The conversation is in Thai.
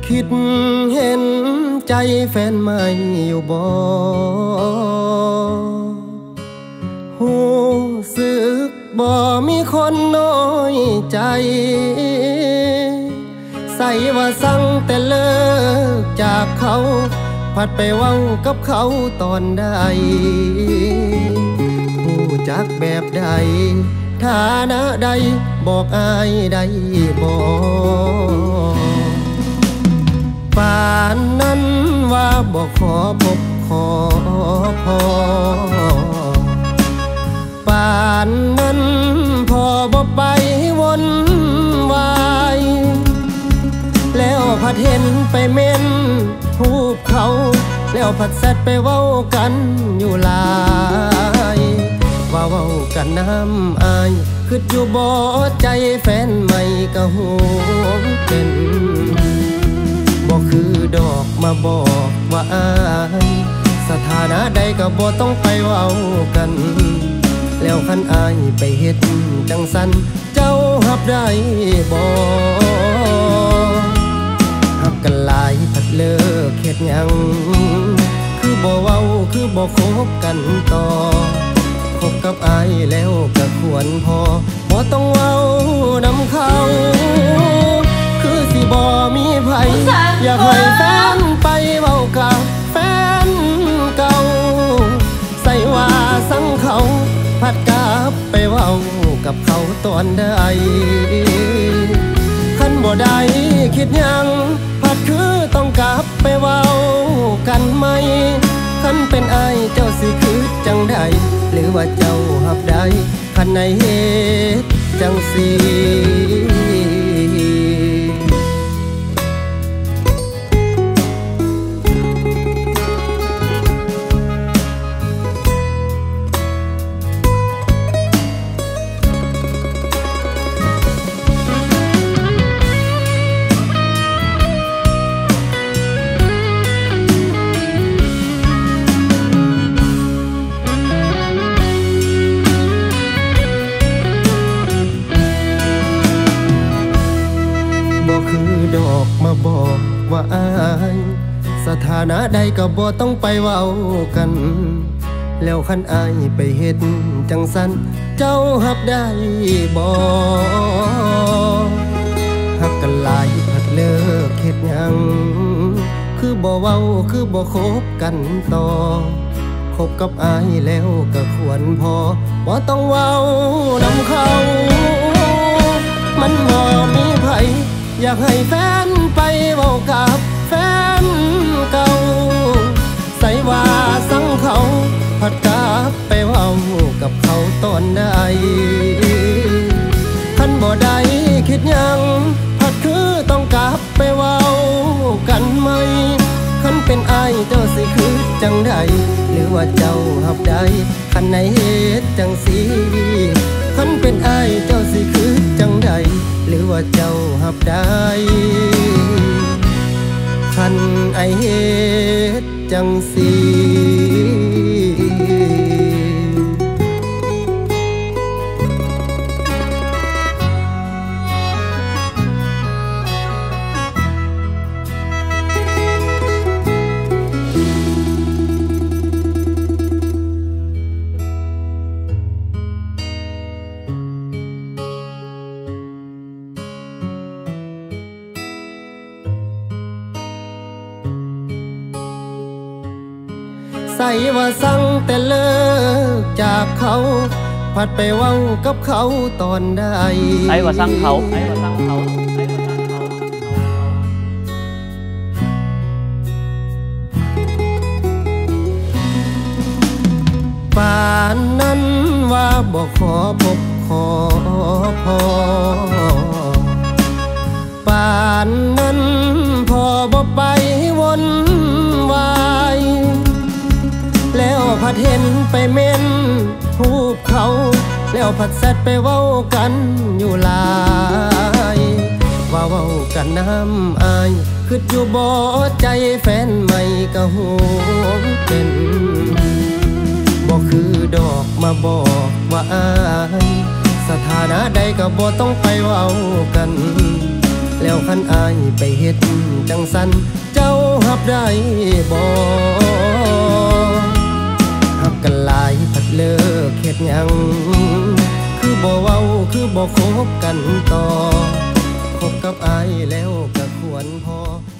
คิดเห็นใจแฟนใหม่อยู่บ่หูสึกบ่มีคนน้อยใจใส่ว่าสั่งแต่เลิกจากเขาพัดไปเว้ากับเขาตอนใดผู้จักแบบใดฐานะใดบอกอายได้บ่ป่านนั้นว่าบอกขอพบขอพอป่านนั้นพอบ่ไปวนวายแล้วพัดเห็นไปเม่นรูปเขาแล้วพัดแซดไปเว้ากันอยู่หลายว่าเว้ากันน้ำอายคืออยู่บ่ใจแฟนใหม่ก็หูเป็นบ่คือดอกมาบอกว่าอายสถานะใดก็บ่ต้องไปเว้ากันแล้วคันอายไปเฮ็ดจังสันเจ้ารับได้บ่หักกันหลายพัดเลิกเฮ็ดหยังคือบ่เว้าคือบ่คบกันต่อคบกับอายแล้วก็ควรพอบ่ต้องเว้านำเขาคือสิบ่มีไผอยากให้แฟนไปเว้ากับแฟนเก่าใส่ว่าสั่งเขาพัดกลับไปเว้ากับเขาตอนใดคันบ่ได้คิดหยังพัดคือต้องกลับไปเว้ากันไหมคันเป็นอายเจ้าสิคือจังใดหรือว่าเจ้าหับได้คันในเหตุจังสิดอกมาบอกว่าอายสถานะใดก็บ่ต้องไปเว้ากันแล้วคันอายไปเฮ็ดจังสันเจ้าหับได้บ่หักกันหลายพัดเลิกเฮ็ดหยังคือบ่เว้าคือบ่คบกันต่อคบกับอายแล้วก็ควรพอบ่ต้องเว้านำเขามันบ่มีไผอยากให้แฟนไปเว้ากับแฟนเก่าใส่ว่าสั่งเขาพัดกลับไปเว้ากับเขาตอนใดคันบ่ได้คิดหยังพัดคือต้องกลับไปเว้ากันไหมคันเป็นอายเจ้าสิคือจังใดหรือว่าเจ้าหับได้คันในเหตุจังสิคันเป็นอายเจ้าสิคือจังใดหรือว่าเจ้าหับได้คันไอเหตุจังสิใส่ว่าสั่งแต่เลิกจากเขาพัดไปเว้ากับเขาตอนใดใส่ว่าสั่งเขาป่านนั้นว่าบอกขอพบขอพอป่านนั้นพอบ่ไปวนวายแล้วพัดเห็นไปเม่นรูปเขาแล้วพัดแซดไปเว้ากันอยู่หลายว่าเว้ากันน้ำอายคืออยู่บ่ใจแฟนใหม่ก็หูเป็นบ่คือดอกมาบอกว่าอายสถานะใดก็บ่ต้องไปเว้ากัน แแล้วคันอายไปเฮ็ดจังสันเจ้าหับได้บ่หักกันหลายผัดเลิกเฮ็ดหยังคือบ่เว้าคือบ่คบกันต่อคบกับอายแล้วก็ควรพอ